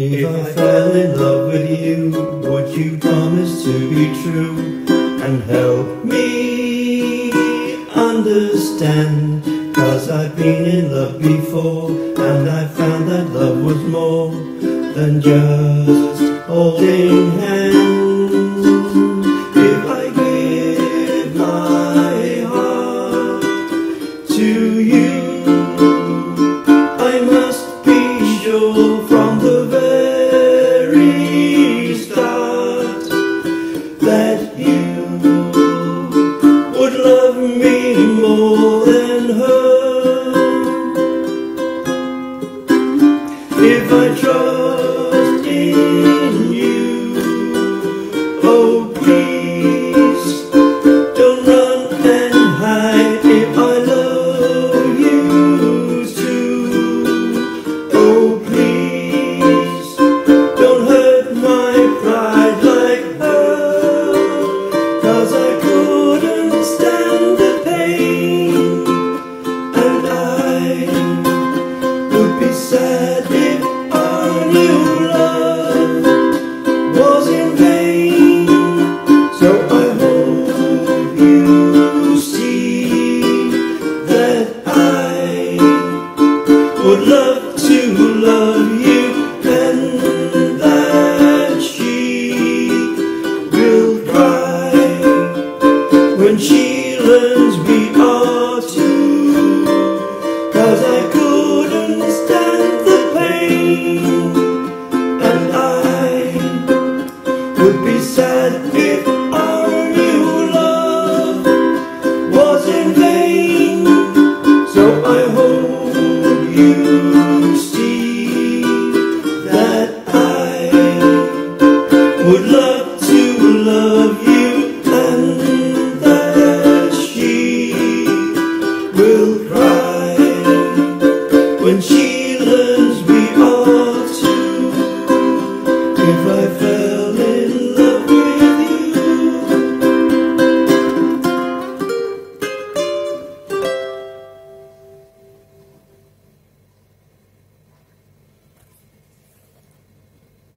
If I fell in love with you, would you promise to be true and help me understand? 'Cause I've been in love before, and I found that love was more than just holding hands. If I give my heart to you, I must be sure from the very start that you would love me more than her. If I trust in you, oh please don't run and hide. If I love you too, oh please don't hurt my pride like her. 'Cause I couldn't stand the pain, and I would be sad if our new love was in vain. So I hope you see that I would love to love you, and that she will cry when she learns we are two. 'Cause I couldn't stand the pain, and I would be sad if our new love was in vain. So I hope you see